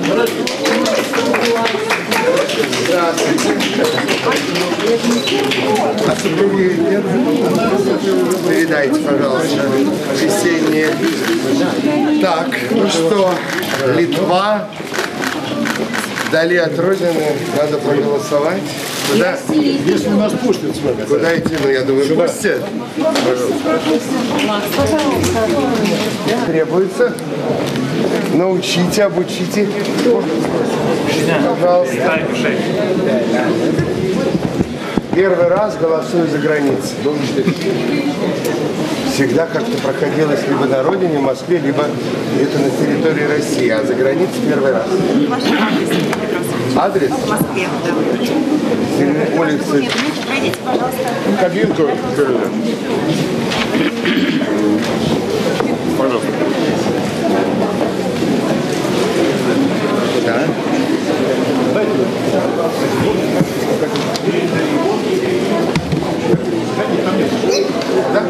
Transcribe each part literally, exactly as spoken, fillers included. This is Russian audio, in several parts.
А супруги нет? Передайте, пожалуйста, весенние. Так, ну что, Литва, вдали от Родины, надо проголосовать. Куда? Если нас пустят с вами. Куда идти? Ну, я думаю, пустят. Требуется. Научите, обучите. Пожалуйста. Первый раз голосую за границей. Всегда как-то проходилось либо на родине, в Москве, либо где-то на территории России. А за границей первый раз. Ваш адрес? Адрес? В Москве, да. Улицы. Нет, нет, пройдите, пожалуйста. Кабинку. Пожалуйста. Да. Да?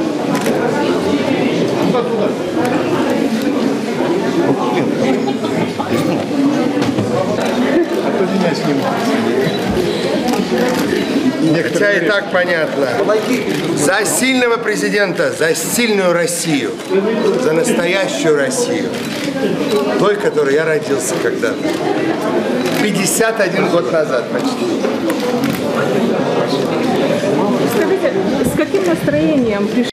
Туда, туда. А то меня снимут. Хотя и так понятно. За сильного президента, за сильную Россию, за настоящую Россию. Той, в которой я родился когда-то. пятьдесят один год назад почти. Скажите, с каким настроением пришли?